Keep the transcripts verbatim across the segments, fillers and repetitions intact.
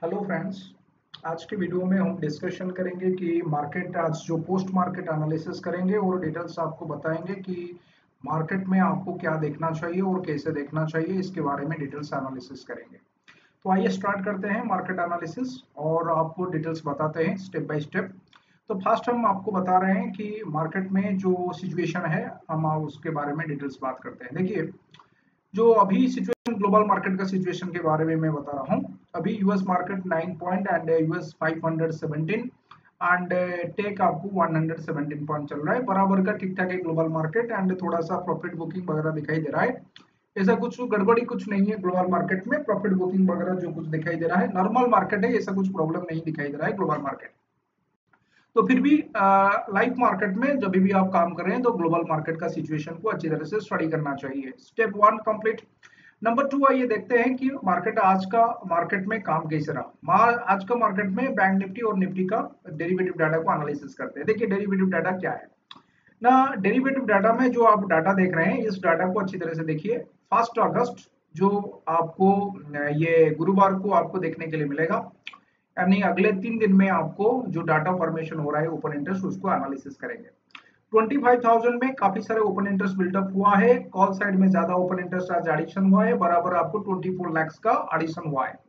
Hello friends. आज के video में हम डिस्कशन करेंगे कि मार्केट आज जो पोस्ट मार्केट एनालिसिस करेंगे और डिटेल्स आपको बताएंगे कि मार्केट में आपको क्या देखना चाहिए और कैसे देखना चाहिए, इसके बारे में डिटेल्स एनालिसिस करेंगे। तो आइए स्टार्ट करते हैं मार्केट एनालिसिस और आपको डिटेल्स बताते हैं स्टेप बाय स्टेप। तो फर्स्ट हम आपको बता रहे हैं कि मार्केट में जो सिचुएशन है हम उसके बारे में डिटेल्स बात करते हैं। देखिए, जो अभी सिचुएशन ग्लोबल मार्केट का सिचुएशन के बारे में मैं बता रहा हूँ। अभी US market nine point and US five hundred seventeen and tech आपको वन हंड्रेड सेवेंटीन पॉइंट चल रहा है, बराबर का ठीक ठाक है ग्लोबल मार्केट। एंड थोड़ा सा प्रॉफिट बुकिंग वगैरह दिखाई दे रहा है। ऐसा कुछ गड़बड़ी कुछ नहीं है ग्लोबल मार्केट में, प्रॉफिट बुकिंग वगैरह जो कुछ दिखाई दे रहा है नॉर्मल मार्केट है, ऐसा कुछ प्रॉब्लम नहीं दिखाई दे रहा है ग्लोबल मार्केट। तो फिर भी लाइव मार्केट में जब भी आप काम कर रहे हैं तो ग्लोबल मार्केट का सिचुएशन को अच्छी तरह से स्टडी करना चाहिए। Step one complete. Number two, आइए देखते हैं कि मार्केट आज का मार्केट में काम कैसे रहा। आज का मार्केट में बैंक निफ्टी और निफ्टी का डेरिवेटिव डाटा को एनालिसिस करते हैं। देखिए, डेरिवेटिव डाटा क्या है ना। डेरिवेटिव डाटा में जो आप डाटा देख रहे हैं, इस डाटा को अच्छी तरह से देखिए। फर्स्ट अगस्त जो आपको ये गुरुवार को आपको देखने के लिए मिलेगा, यानी अगले तीन दिन में आपको जो डाटा फॉर्मेशन हो रहा है ओपन इंटरेस्ट, उसको एनालिसिस करेंगे। ट्वेंटी फाइव थाउजेंड में काफी सारे ओपन इंटरेस्ट बिल्टअप हुआ है। कॉल साइड में ज्यादा ओपन इंटरेस्ट आज एडिशन हुआ है, बराबर आपको ट्वेंटी फोर लाख का एडिशन हुआ है।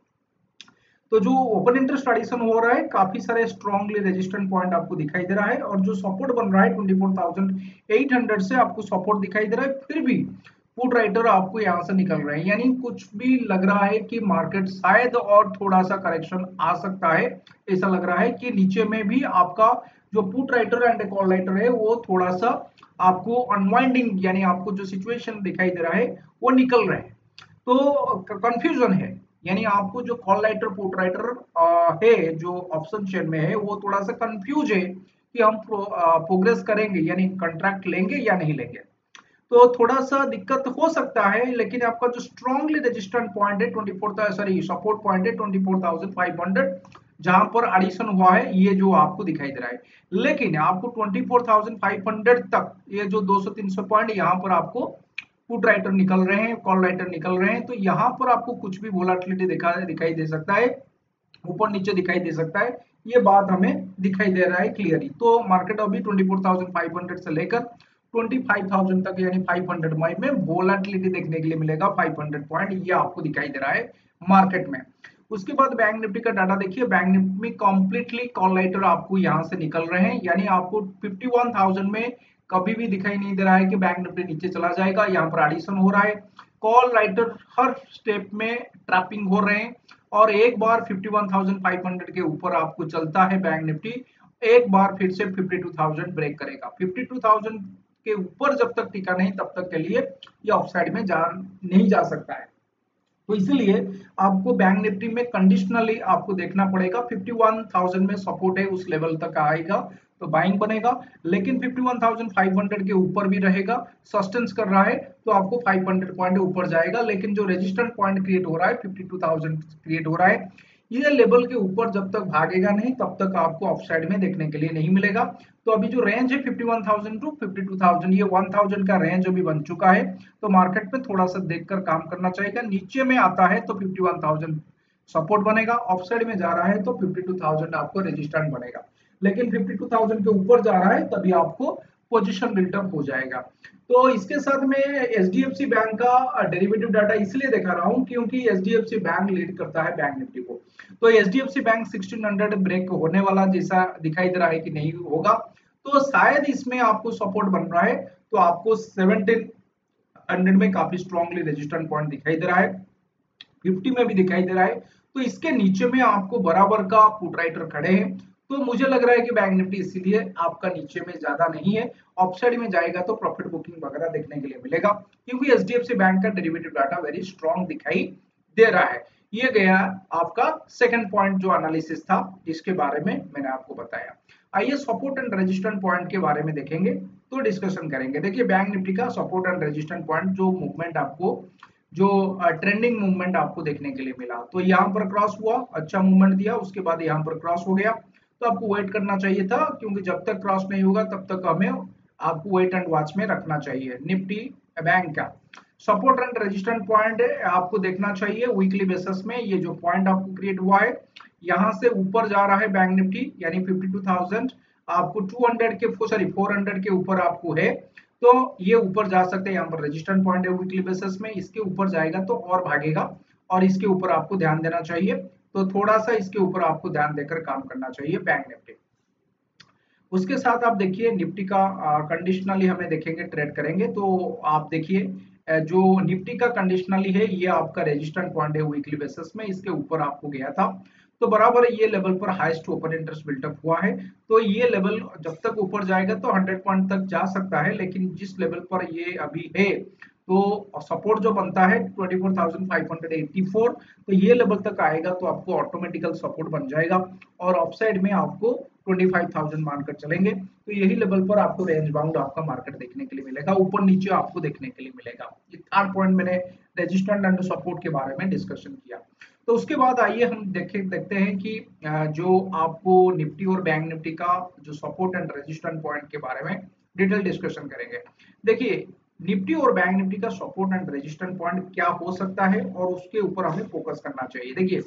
तो जो ओपन इंटरेस्ट एडिशन हो रहा है, काफी सारे स्ट्रॉन्गली रेजिस्टेंट पॉइंट आपको दिखाई दे रहा है, और जो सपोर्ट बन रहा है twenty four thousand eight hundred से आपको सपोर्ट दिखाई दे रहा है। फिर भी पुट राइटर आपको यहाँ से निकल रहे हैं, यानी कुछ भी लग रहा है कि मार्केट शायद और थोड़ा सा करेक्शन आ सकता है। ऐसा लग रहा है कि नीचे में भी आपका जो put writer and call writer है वो थोड़ा सा आपको अनवाइंडिंग, यानी आपको जो सिचुएशन दिखाई दे रहा है वो निकल रहे हैं। तो कंफ्यूजन है, यानी आपको जो कॉल राइटर पुट राइटर है जो ऑप्शन चेन में है वो थोड़ा सा कंफ्यूज है कि हम प्रोग्रेस करेंगे, यानी कंट्रैक्ट लेंगे या नहीं लेंगे। तो थोड़ा सा दिक्कत हो सकता है, लेकिन आपका जो स्ट्रॉन्गली रेजिस्टेंट पॉइंट है twenty four sorry support point है twenty four thousand five hundred, जहां पर एडिशन हुआ है ये जो आपको दिखाई दे रहा है। लेकिन आपको twenty four thousand five hundred तक ये जो दो सौ तीन सौ पॉइंट यहाँ पर आपको पुट राइटर निकल रहे हैं, कॉल राइटर निकल रहे हैं, तो यहाँ पर आपको कुछ भी वोलाटिलिटी दिखा दिखाई दे सकता है, ऊपर नीचे दिखाई दे सकता है। ये बात हमें दिखाई दे रहा है क्लियरली। तो मार्केट अभी twenty four thousand five hundred से लेकर ट्वेंटी फाइव थाउजेंड तक, यानी फाइव हंड्रेड में वोलाटिलिटी देखने के लिए मिलेगा फाइव हंड्रेड पॉइंट, ये आपको दिखाई दे रहा है मार्केट में। उसके बाद बैंक निफ्टी का डाटा देखिए। बैंक निफ्टी में कंप्लीटली कॉल राइटर आपको यहाँ से निकल रहे हैं, यानी आपको फिफ्टी वन थाउजेंड में कभी भी दिखाई नहीं दे रहा है कि बैंक निफ्टी नीचे चला जाएगा। यहाँ पर एडिशन हो रहा है, कॉल राइटर हर स्टेप में ट्रैपिंग हो रहे हैं, और एक बार fifty one thousand five hundred के ऊपर आपको चलता है बैंक निफ्टी, एक बार फिर से फिफ्टी टू थाउजेंड ब्रेक करेगा। फिफ्टी टू थाउजेंड के ऊपर जब तक टिका नहीं तब तक के लिए ये ऑफसाइड में जा नहीं जा सकता है। तो इसलिए आपको बैंक निफ्टी में कंडीशनली आपको देखना पड़ेगा, फिफ्टी वन थाउजेंड में सपोर्ट है उस लेवल तक आएगा तो बाइंग बनेगा, लेकिन fifty one thousand five hundred के ऊपर भी रहेगा, सस्टेंस कर रहा है तो आपको फाइव हंड्रेड पॉइंट ऊपर जाएगा। लेकिन जो रेजिस्टेंट पॉइंट क्रिएट हो रहा है फिफ्टी टू थाउजेंड क्रिएट हो रहा है, ये लेवल के ऊपर जब तक भागेगा नहीं तब तक आपको अपसाइड में देखने के लिए नहीं मिलेगा। तो अभी जो रेंज है fifty one thousand to fifty two thousand, ये वन थाउजेंड का रेंज अभी बन चुका है। तो मार्केट में थोड़ा सा देखकर काम करना चाहिए। नीचे में आता है तो फिफ्टी वन थाउजेंड सपोर्ट बनेगा, ऑफसाइड में जा रहा है तो फिफ्टी टू थाउजेंड आपको रेजिस्टेंट बनेगा, लेकिन फिफ्टी टू थाउजेंड के ऊपर जा रहा है तभी आपको पोजीशन बिल्टअप हो जाएगा। तो इसके साथ में एचडीएफसी बैंक का डेरिवेटिव डाटा इसलिए दिखा रहा हूं क्योंकि एचडीएफसी बैंक लीड करता है बैंक निफ्टी को। तो HDFC bank sixteen hundred break होने वाला जैसा दिखाई दे रहा है कि नहीं होगा, तो शायद इसमें आपको सपोर्ट बन रहा है, तो आपको सेवनटीन हंड्रेड में काफी स्ट्रॉन्गली रेजिस्टेंट पॉइंट दिखाई दे रहा है, फिफ्टी में भी दिखाई दे रहा है। तो इसके नीचे में आपको बराबर का पुट राइटर खड़े हैं, तो मुझे लग रहा है कि बैंक निफ्टी इसीलिए आपका नीचे में ज्यादा नहीं है, ऑफसाइड में जाएगा तो प्रॉफिट बुकिंग वगैरह देखने के लिए मिलेगा, क्योंकि एचडीएफसी बैंक का डेरिवेटिव डाटा वेरी स्ट्रॉन्ग दिखाई दे रहा है। ये गया आपका सेकंड पॉइंट जो एनालिसिस था, जिसके बारे में मैंने आपको बताया। आइए सपोर्ट एंड रेजिस्टेंट पॉइंट के बारे में देखेंगे तो डिस्कशन करेंगे। देखिए, बैंक निफ्टी का सपोर्ट एंड रेजिस्टेंट पॉइंट जो मूवमेंट आपको जो ट्रेंडिंग मूवमेंट आपको देखने के लिए मिला, तो यहाँ पर क्रॉस हुआ, अच्छा मूवमेंट दिया, उसके बाद यहाँ पर क्रॉस हो गया, तो आपको वेट करना चाहिए था, क्योंकि जब तक क्रॉस नहीं होगा तब तक हमें आपको वेट एंड वॉच में रखना चाहिए निफ्टी बैंक का। सपोर्ट एंड रेजिस्टेंट पॉइंट आपको देखना चाहिए वीकली बेसिस में। ये जो पॉइंट आपको क्रिएट हुआ है, यहाँ से ऊपर जा रहा है बैंक निफ्टी, यानी फिफ्टी टू थाउजेंड आपको टू हंड्रेड के सॉरी फोर हंड्रेड के ऊपर आपको है, तो ये ऊपर जा सकते हैं। यहाँ पर रेजिस्टेंट पॉइंट है वीकली बेसिस में, इसके ऊपर जाएगा तो और भागेगा, और इसके ऊपर आपको ध्यान देना चाहिए। तो थोड़ा सा इसके ऊपर आपको ध्यान देकर काम करना चाहिए बैंक निफ्टी। उसके साथ आप देखिए निफ्टी का कंडीशनली हमें देखेंगे, ट्रेड करेंगे तो आप देखिए जो निफ्टी का कंडीशनली है, ये आपका रेजिस्टेंट पॉइंट है वीकली बेसिस में, इसके ऊपर आपको गया था, तो बराबर ये लेवल पर हाईएस्ट ओपन इंटरेस्ट बिल्टअप हुआ है। तो ये लेवल जब तक ऊपर जाएगा तो हंड्रेड पॉइंट तक जा सकता है, लेकिन जिस लेवल पर ये अभी है तो सपोर्ट जो बनता है twenty four thousand five hundred eighty four, तो ये लेवल तक आएगा तो आपको ऑटोमेटिकल सपोर्ट बन जाएगा, और ऑफसाइड में आपको ट्वेंटी फाइव थाउजेंड मानकर चलेंगे, तो यही लेवल पर आपको रेंज बाउंड आपका मार्केट देखने के लिए मिलेगा, ऊपर नीचे आपको देखने के लिए मिलेगा। ये थर्ड पॉइंट मैंने रेजिस्टेंट एंड सपोर्ट के बारे में डिस्कशन किया। तो उसके बाद आइए हम देखे देखते हैं कि जो आपको निफ्टी और बैंक निफ्टी का जो सपोर्ट एंड रेजिस्टेंट पॉइंट के बारे में डिटेल डिस्कशन करेंगे। देखिए निफ्टी और बैंक निफ्टी का सपोर्ट एंड रेजिस्टेंट पॉइंट क्या हो सकता है, और उसके ऊपर हमें फोकस करना चाहिए। देखिए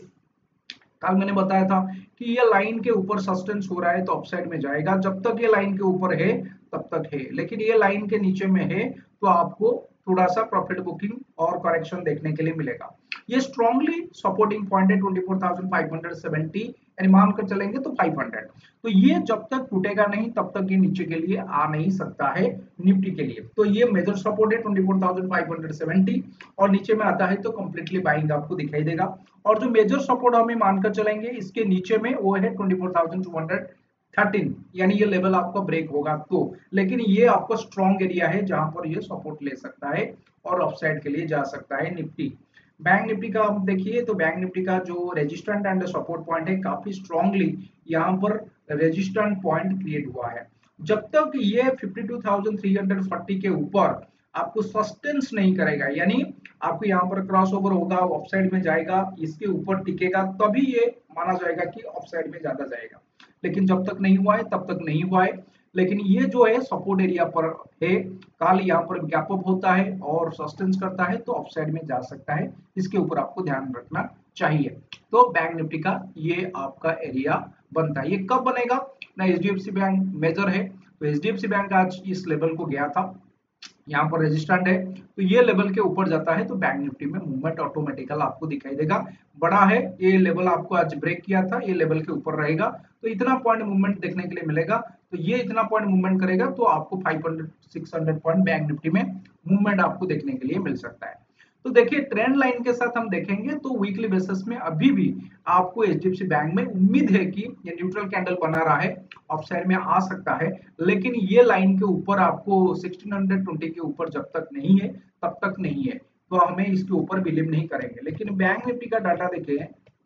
कल मैंने बताया था कि ये लाइन के ऊपर सस्टेंस हो रहा है तो अपसाइड में जाएगा, जब तक ये लाइन के ऊपर है तब तक है, लेकिन ये लाइन के नीचे में है तो आपको थोड़ा सा प्रॉफिट बुकिंग और करेक्शन देखने के लिए मिलेगा। ये स्ट्रांगली सपोर्टिंग पॉइंट है twenty four thousand five hundred seventy, यानी मानकर चलेंगे तो फाइव हंड्रेड, तो ये जब तक टूटेगा नहीं तब तक ये नीचे के लिए आ नहीं सकता है निफ्टी के लिए। तो ये मेजर सपोर्ट है twenty four thousand five hundred seventy, और नीचे में आता है तो कंप्लीटली बाइंग आपको दिखाई देगा। और जो मेजर सपोर्ट हमें मानकर चलेंगे इसके नीचे में वो है twenty four thousand two hundred thirteen, यानी ये लेवल आपका ब्रेक होगा तो, लेकिन ये आपका स्ट्रॉन्ग एरिया है जहां पर ये सपोर्ट ले सकता है और अपसाइड के लिए जा सकता है निफ्टी। बैंक निफ्टी का आप देखिए तो बैंक निफ्टी का जो रेजिस्टेंट एंड सपोर्ट पॉइंट है काफी स्ट्रांगली यहाँ पर रेजिस्टेंट पॉइंट क्रिएट हुआ है। जब तक ये fifty two thousand three hundred forty के ऊपर आपको सस्टेंस नहीं करेगा, यानी आपको यहाँ पर क्रॉस ओवर होगा, ऑफसाइड में जाएगा, इसके ऊपर टिकेगा, तभी ये माना जाएगा कि ऑफसाइड में ज्यादा जाएगा, लेकिन जब तक नहीं हुआ है तब तक नहीं हुआ है। लेकिन ये जो है सपोर्ट एरिया पर है, काल यहाँ पर गैप अप होता है और सस्टेंस करता है तो ऑफसाइड में जा सकता है, इसके ऊपर आपको ध्यान रखना चाहिए। तो बैंक निफ्टी का ये आपका एरिया बनता है। ये कब बनेगा ना, H D F C bank major है, तो H D F C bank आज इस लेवल को गया था, यहाँ पर रेजिस्टेंट है, तो ये लेवल के ऊपर जाता है तो बैंक निफ्टी में मूवमेंट ऑटोमेटिकल आपको दिखाई देगा। बड़ा है ये लेवल, आपको आज ब्रेक किया था, ये लेवल के ऊपर रहेगा तो इतना पॉइंट मूवमेंट देखने के लिए मिलेगा, तो ये इतना पॉइंट मूवमेंट करेगा तो आपको five hundred six hundred point bank Nifty में मूवमेंट आपको देखने के लिए मिल सकता है। तो देखिए ट्रेंड लाइन के साथ हम देखेंगे तो वीकली बेसिस में अभी भी आपको एचडीएफसी बैंक में उम्मीद है कि ये न्यूट्रल कैंडल बना रहा है, अपसाइड में आ सकता है, लेकिन ये लाइन के ऊपर आपको सिक्सटीन ट्वेंटी के ऊपर जब तक नहीं है तब तक नहीं है, तो हमें इसके ऊपर बिलीव नहीं करेंगे। लेकिन बैंक निफ्टी का डाटा देखें,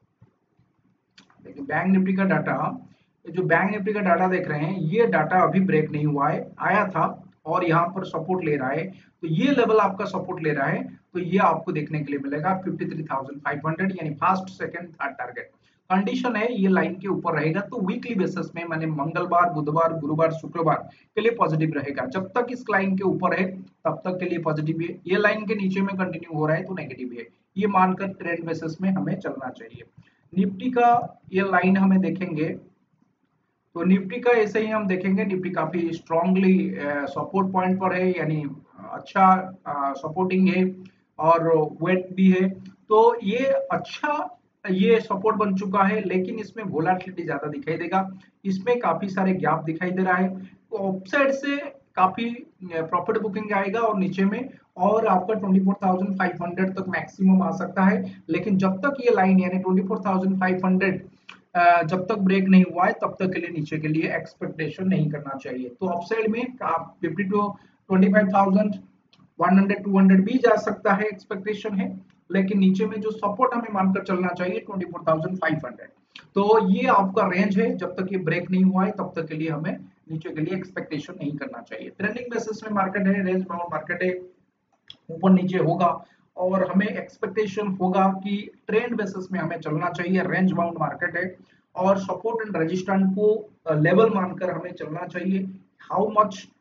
देखिए बैंक निफ्टी का डाटा, जो बैंक निफ्टी का डाटा देख रहे हैं ये डाटा अभी ब्रेक नहीं हुआ है, आया था और यहाँ पर सपोर्ट ले रहा है, तो ये लेवल आपका सपोर्ट ले रहा है, तो ये आपको देखने के लिए मिलेगा fifty three thousand five hundred, यानी first second third target condition है, ये लाइन के ऊपर रहेगा तो वीकली बेसिस में माने मंगलवार बुधवार गुरुवार शुक्रवार के लिए पॉजिटिव रहेगा। जब तक इस लाइन के ऊपर है तब तक के लिए पॉजिटिव है, ये लाइन के नीचे में कंटिन्यू हो रहा है तो नेगेटिव है, ये मानकर ट्रेंड बेसिस में हमें चलना चाहिए। निफ्टी का ये लाइन हमें देखेंगे तो निफ्टी का ऐसे ही हम देखेंगे, निफ्टी काफी स्ट्रांगली सपोर्ट पॉइंट पर है, यानी अच्छा सपोर्टिंग है और वेट भी है, तो ये अच्छा ये सपोर्ट बन चुका है, लेकिन इसमें वोलेटिलिटी ज्यादा दिखाई देगा, इसमें काफी सारे गैप दिखाई दे रहा है, तो ऑफसाइड से काफी प्रॉफिट बुकिंग आएगा और नीचे में और आपका twenty four thousand five hundred तक मैक्सिमम आ सकता है, लेकिन जब तक ये लाइन यानी twenty four thousand five hundred जब तक ब्रेक नहीं हुआ है तब तक के लिए नीचे के लिए एक्सपेक्टेशन नहीं करना चाहिए। तो अपसाइड में आप fifty two twenty five thousand one hundred two hundred भी जा सकता है, एक्सपेक्टेशन है, लेकिन नीचे में जो सपोर्ट हमें मानकर चलना चाहिए twenty four thousand five hundred, तो ये आपका रेंज है, जब तक ये ब्रेक नहीं हुआ है तब तक के लिए हमें नीचे के लिए एक्सपेक्टेशन नहीं करना चाहिए। ट्रेंडिंग बेसिस में मार्केट है, रेंज बाउंड मार्केट है, ऊपर नीचे होगा और हमें एक्सपेक्टेशन होगा कि ट्रेंड बेसिस में हमें चलना चाहिए, रेंज बाउंड मार्केट है और सपोर्ट एंड रेजिस्टेंस को लेवल मानकर हमें चलना चाहिए। How much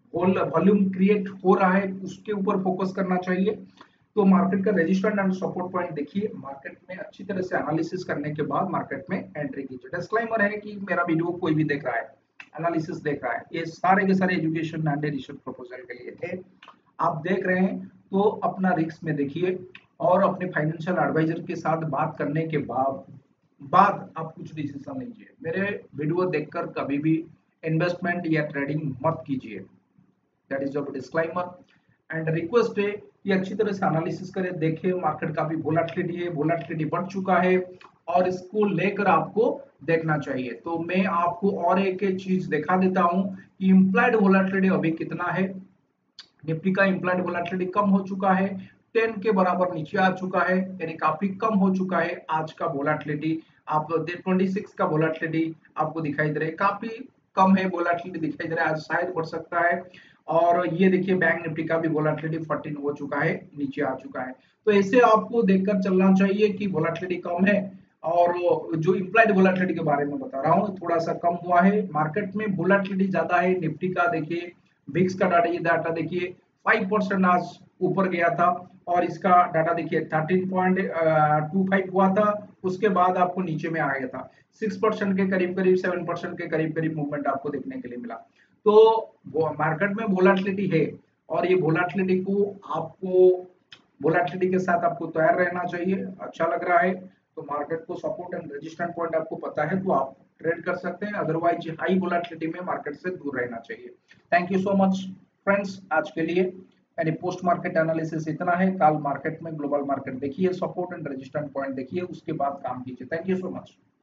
whole volume create हो रहा है उसके ऊपर फोकस करना चाहिए। तो मार्केट का रेजिस्टेंस एंड सपोर्ट पॉइंट देखिए, मार्केट में अच्छी तरह से एनालिसिस करने के बाद मार्केट में एंट्री कीजिए। डिस्क्लेमर है कि मेरा वीडियो कोई भी देख रहा है, एनालिसिस देख रहा है, ये सारे के सारे एजुकेशन एंड रिसर्च प्रपोजल के लिए थे। आप देख रहे हैं तो अपना रिस्क में देखिए और अपने फाइनेंशियल एडवाइजर के साथ बात करने के बाद बाद आप कुछ डिसीजन लीजिए। मेरे वीडियो देखकर कभी भी इन्वेस्टमेंट या ट्रेडिंग मत कीजिए। That is your disclaimer and request है कि अच्छी तरह से एनालिसिस करें, देखें मार्केट काफी वोलेटिलिटी है, वोलेटिलिटी बढ़ चुका है और इसको लेकर आपको देखना चाहिए। तो मैं आपको और एक एक चीज दिखा देता हूं कि इम्प्लाइड वोलेटिलिटी अभी कितना है। निफ्टी का इम्प्लाइड वोलेटिलिटी कम हो चुका है, टेन के बराबर नीचे आ चुका है, यानी काफी कम हो चुका है आज का वोलेटिलिटी। आप ट्वेंटी सिक्स का वोलेटिलिटी आपको दिखाई दे रहा है, काफी कम है वोलेटिलिटी दिखाई दे रहा है, आज शायद बढ़ सकता है। और ये देखिए बैंक निफ्टी का भी वोलेटिलिटी फोर्टीन हो चुका है, नीचे आ चुका है। तो ऐसे आपको देखकर चलना चाहिए कि वोलेटिलिटी कम है और जो इम्प्लाइड वोलेटिलिटी के बारे में बता रहा हूँ थोड़ा सा कम हुआ है। मार्केट में वोलेटिलिटी ज्यादा है, निफ्टी का देखिए, विक्स का डाटा, ये डाटा देखिए फाइव परसेंट आज ऊपर गया था और इसका डाटा देखिए थर्टीन पॉइंट टू फाइव हुआ था, उसके बाद आपको नीचे में आ गया था सिक्स परसेंट के करीब करीब, सेवन परसेंट के करीब करीब मूवमेंट आपको देखने के लिए मिला। तो वो मार्केट में वोलेटिलिटी है और ये वोलेटिलिटी को आपको वोलेटिलिटी के साथ आपको तैयार रहना चाहिए। अच्छा लग रहा है तो मार्केट को सपोर्ट एंड रेजिस्टेंस पॉइंट आपको पता है तो आप ट्रेड कर सकते हैं, अदरवाइज हाई वोलेटिलिटी में मार्केट से दूर रहना चाहिए। Thank you so much friends आज के लिए। यानी पोस्ट मार्केट एनालिसिस इतना है, कल मार्केट में ग्लोबल मार्केट देखिए, सपोर्ट एंड रेजिस्टेंस पॉइंट देखिए, उसके बाद काम कीजिए। Thank you so much.